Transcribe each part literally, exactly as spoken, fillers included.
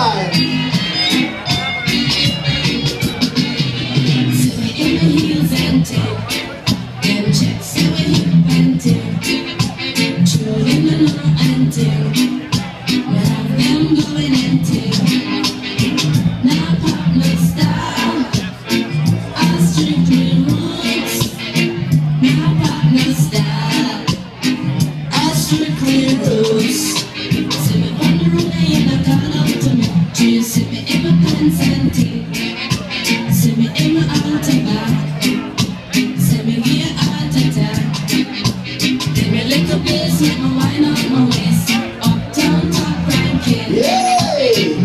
side. Sit me in my heels and take them checks and we hip and take. True in the know and take. We have them going and take. Now pop no style. I strictly roots. Now pop no style. I strictly roots. See me on the road and you call out to me. Do you see me in my pants and tee? See me in my altar back. See me here heart attack. Give me a little bass, make me wine on my waist. Uptown top ranking. Yay!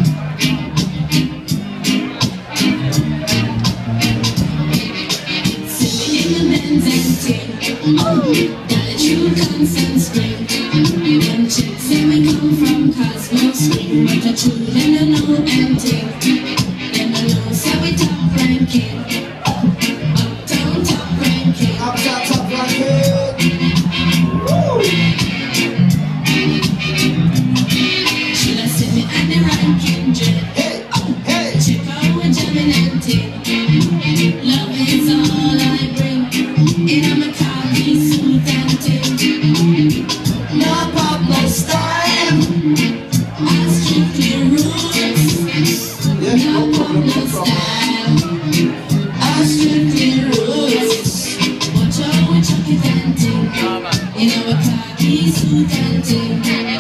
See me in the Benz and ting. Oh, got a true constant spring. Them chicks say we come from Cosmos Spring, but the truth in the know and ting. Them the know say we top ranking. Uptown top ranking. Up top, top like it. Woo! Should I sit me at the ranking jet? Hey, hey. Check out what jamming and ting. Love is all I bring. In my khaki suit and ting. No pop, no style. I strictly roots. Yes, no No pop, problem, no no problem. style. I strictly roots. Watch out, we chuck it and ting. In our khaki suit and ting.